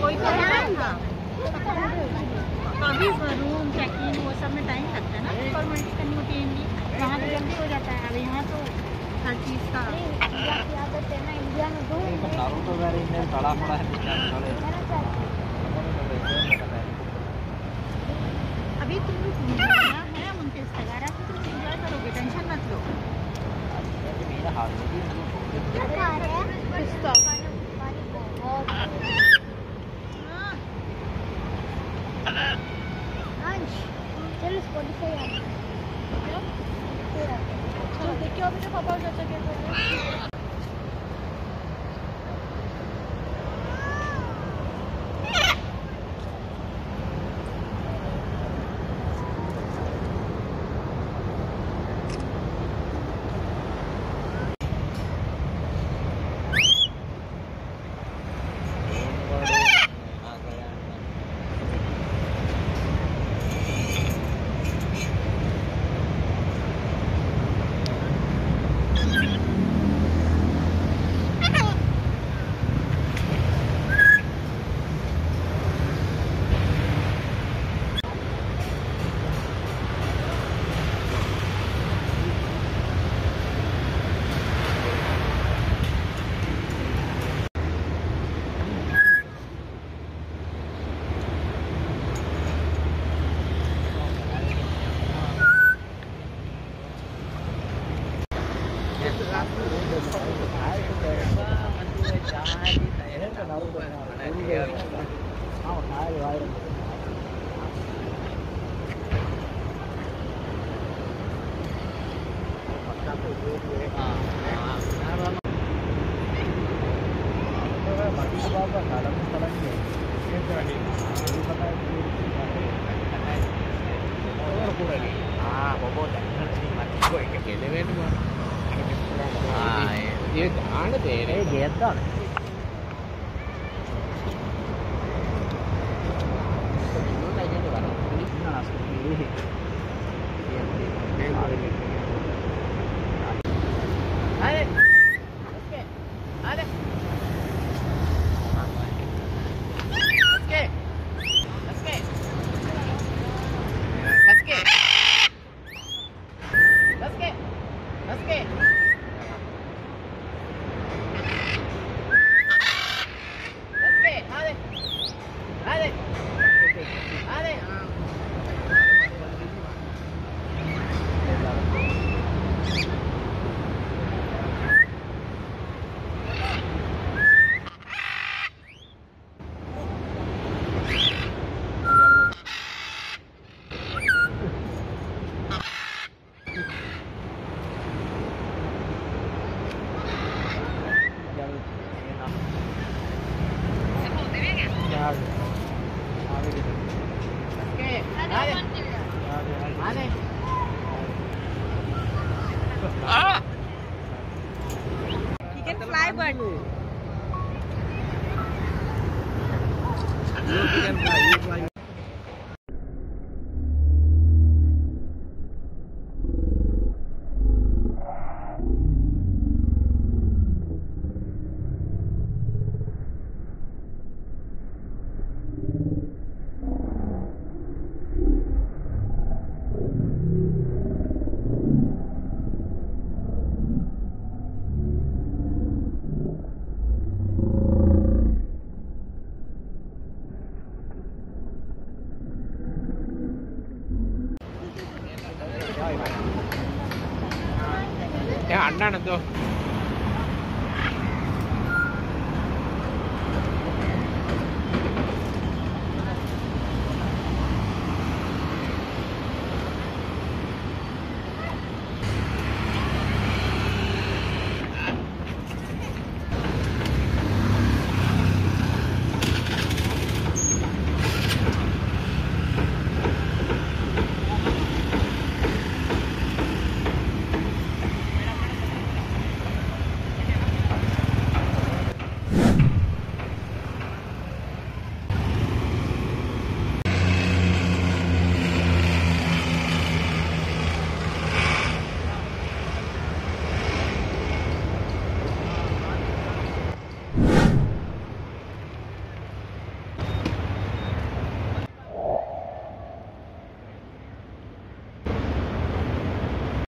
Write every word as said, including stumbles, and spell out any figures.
कोई तो है। तो अभी रूम चेकिंग वो सब में टाइम लगता है ना, फॉर्मेलिटीज करनी होती है इनकी। वहाँ तो जल्दी हो जाता है, अब यहाँ तो हर चीज़ का आदत है ना। इंडिया में दो अभी तुम लोग घूमना है उनके वगैरह तो तुम इंजॉय करोगे, टेंशन मत लो। चलो स्पॉटिफाई देखिए अभी तो पापा चाचा के ये ध्यान दे रहे गेदा Ya, anak itu.